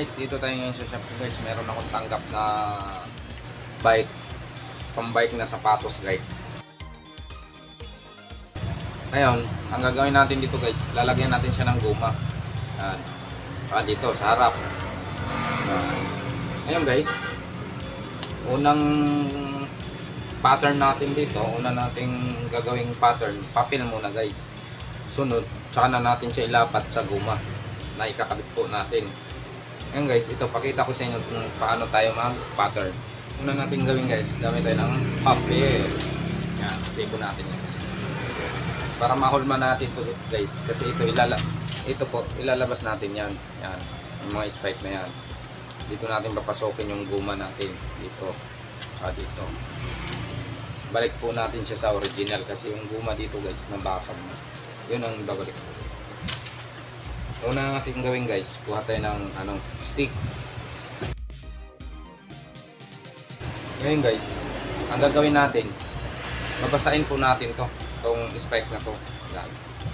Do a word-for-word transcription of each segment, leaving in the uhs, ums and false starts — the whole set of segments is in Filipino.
guys, dito tayo ngayon sa shop ko guys. Meron akong tanggap na bike, pambike na sapatos guys. Ngayon, ang gagawin natin dito guys, lalagyan natin siya ng guma. Yan. Ah, dito sa harap. Yan. Ngayon guys, unang pattern natin dito, una nating gagawing pattern, papel muna guys. Sunod, tsaka na natin siya ilapat sa guma na ikakabit po natin. Ngayon guys, ito pakita ko sa inyo kung paano tayo mag-pattern. Una natin gawin guys, gamit tayo ng papel. Yan, save natin yan guys. Para mahulma natin ito guys, kasi ito ilala ito po, ilalabas natin yan. Yan, yung mga spike na yan. Dito natin papasokin yung guma natin. Dito, saka dito. Balik po natin siya sa original kasi yung guma dito guys, nabasag na. Yun ang ibabalik. Una natin gawin guys, kuha tayo ng anong stick. Ngayon guys, ang gagawin natin, babasahin po natin to, tong spike na to. Yan.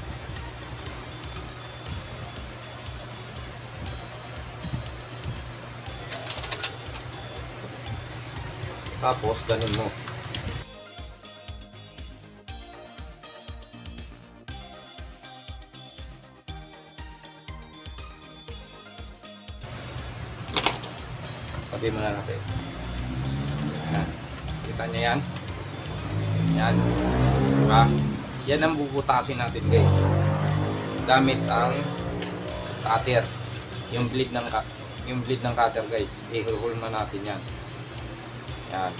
Tapos ganun mo. Sabi mo na natin. Yan. Kita niya yan? Yan. Diba? Yan ang bubutasin natin guys. Gamit ang cutter. Yung blade ng yung blade ng cutter guys. Ihulma natin yan. Yan.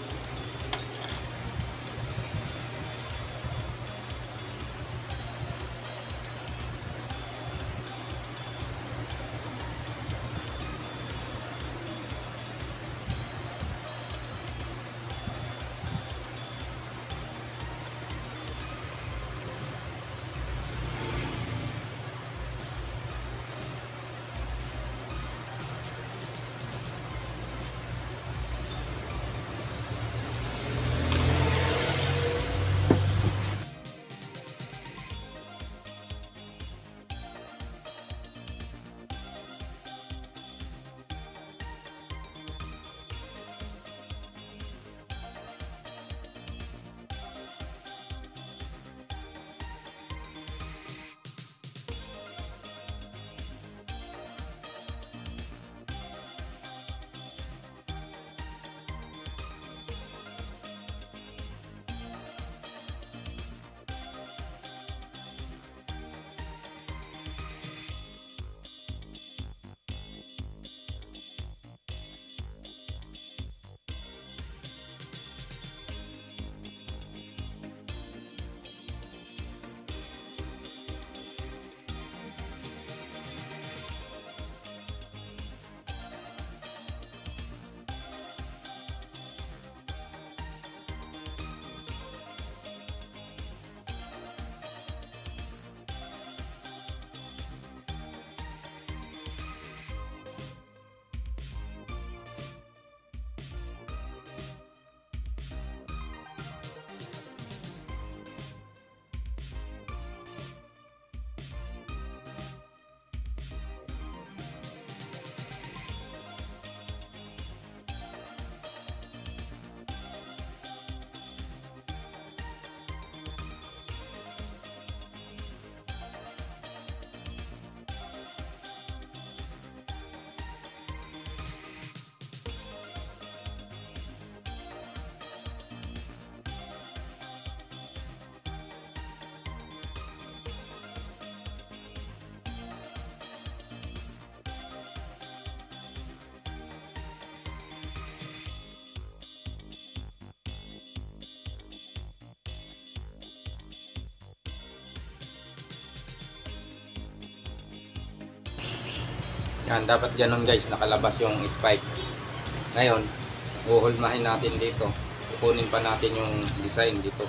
Yan, dapat ganun guys, nakalabas yung spike. Ngayon, uhulmahin natin dito. Kukunin pa natin yung design dito.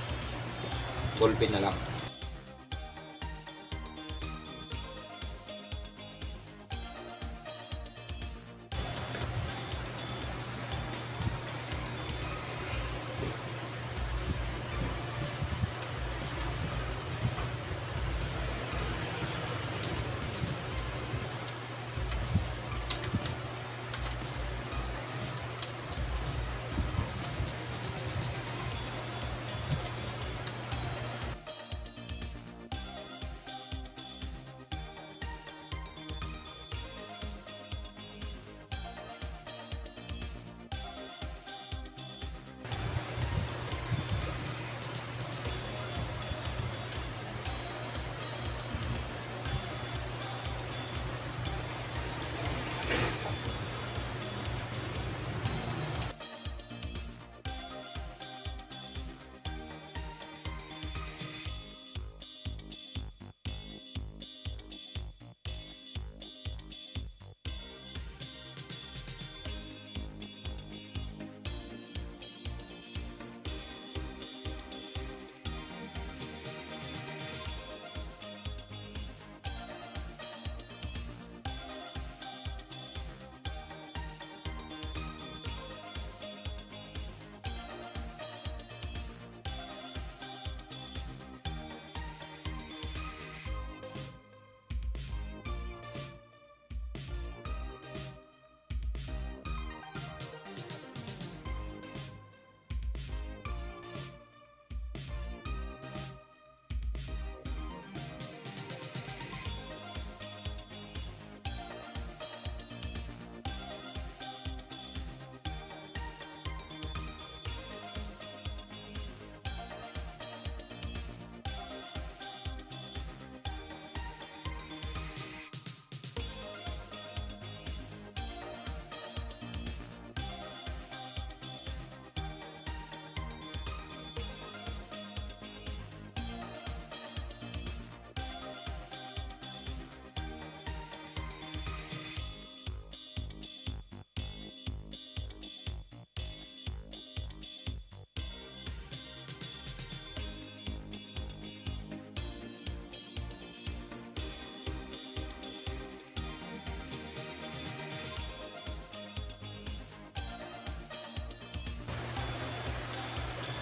Ballpen na lang.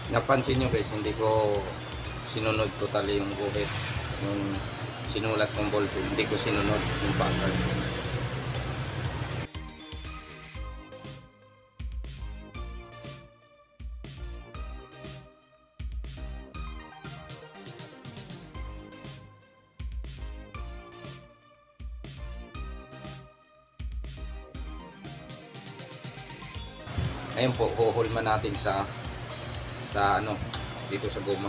napansin nyo guys, hindi ko sinunod totally yung guhit, yung sinulat kong ball tool, hindi ko sinunod yung pattern. Ngayon po, huhulma natin sa sa ano, dito sa goma.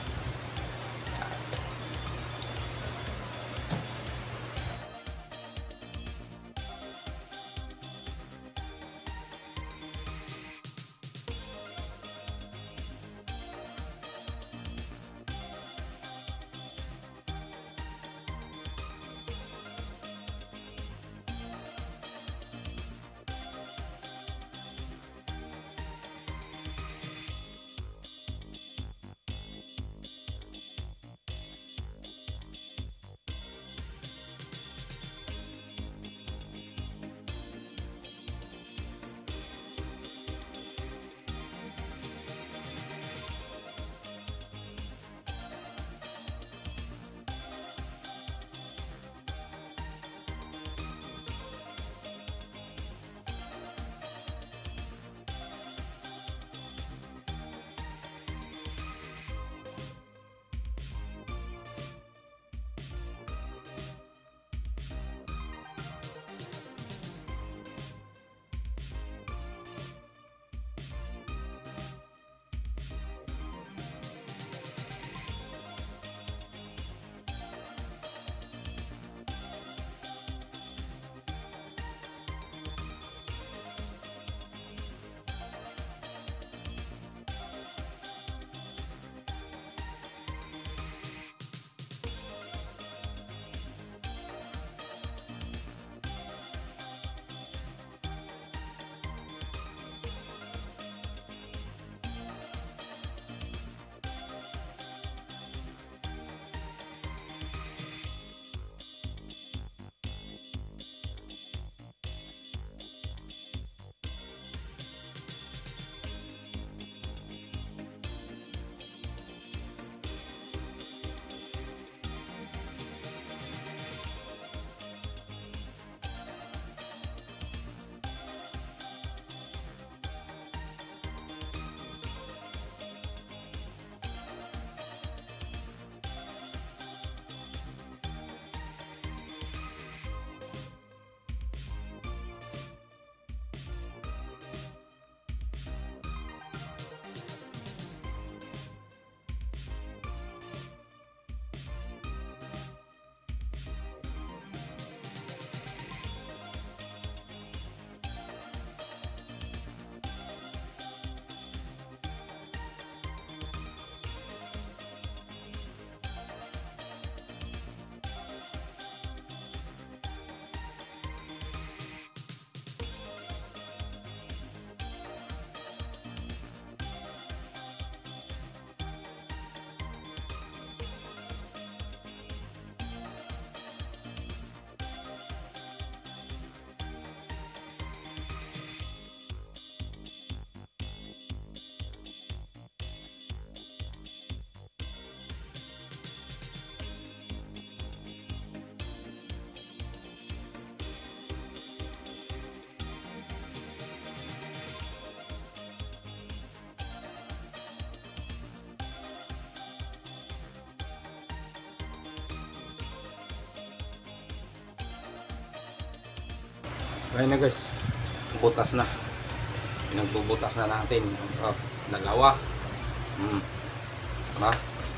Ayun na guys, butas na. Pinagbubutas na natin. Oh, dalawa. Hmm. Diba?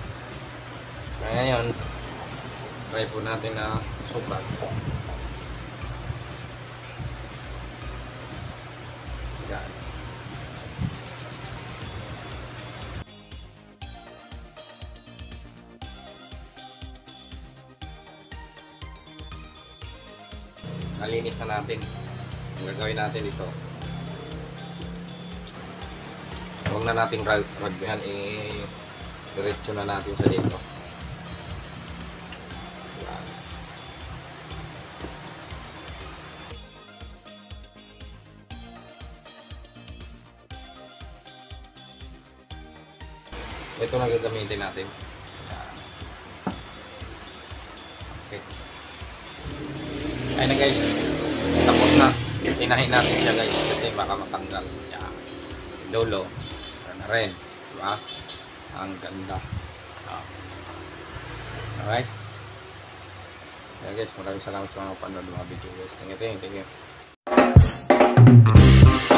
Kaya ngayon, try po natin na sukat. Yan. Nalinis na natin. Ang gagawin natin dito, huwag na nating ragbihan, i-diretso na natin sa dito. Yan. Ito na gagamitin natin. Yan. Okay. Ayun na guys. Tapos na. Tinahin natin siya guys kasi baka matanggal. Yan. Lolo. Ano na rin. Diba? Ang ganda. Ah. Guys. Yeah, guys, maraming salamat sa mga panood ng mga video guys. Thank you, thank you, thank you.